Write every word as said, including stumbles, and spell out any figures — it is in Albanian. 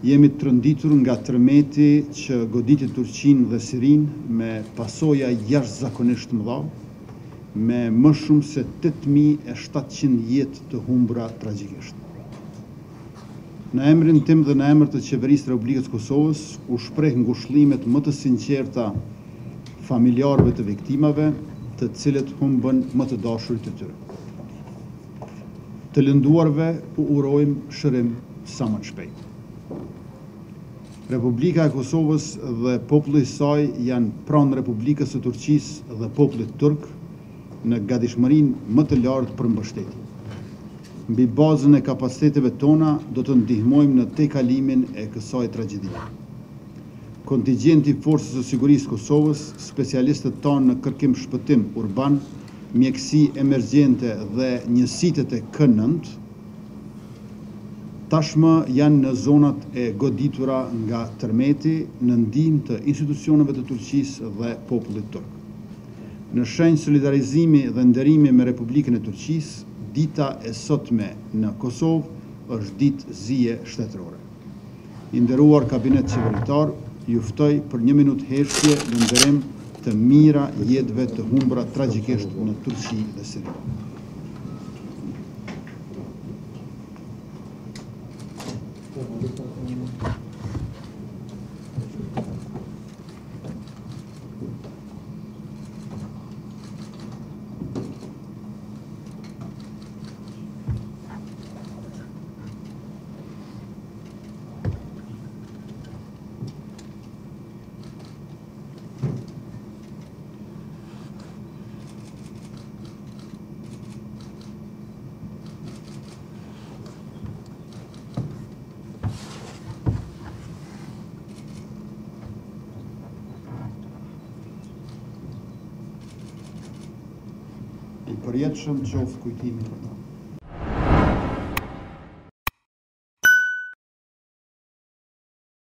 Jemi të rënditur nga tërmeti që goditi Turqinë dhe Sirinë me pasoja jashtëzakonisht mëdha, me më shumë se tetë mijë e shtatëqind jetë të humbura tragjikisht. Në emrin tim dhe në emër të Qeverisë së Republikës së Kosovës u shpreh ngushëllimet më të sinqerta familjarëve të viktimave, të cilët humbën më të dashurit e tyre. Të lënduarve u urojmë shërim sa më shpejt. Republika e Kosovës dhe populli i saj janë pranë Republikës së Turqisë dhe popullit turk në gatishmërinë më të lartë për mbështetje. Mbi bazën e kapaciteteve tona do të ndihmojmë në tejkalimin e kësaj tragjedie. Kontingjenti i Forcës së Sigurisë së Kosovës, specialistët tanë në kërkim shpëtim urban, mjekësi emergjente dhe njësitë e K nëntë, tashmë janë në zonat e goditura nga tërmeti në ndihmë të institucioneve të Turqisë dhe popullit turk. Në shenjë solidarizimi dhe nderimi me Republikën e Turqisë, dita e sotme në Kosovë është ditë zije shtetërore. I nderuar kabinet qeveritar, ju ftoj për një minutë heshtje në nderim të mira jetëve të humbura tragjikisht në Turqi dhe Siri. I përjetshëm qoftë kujtimi për ta.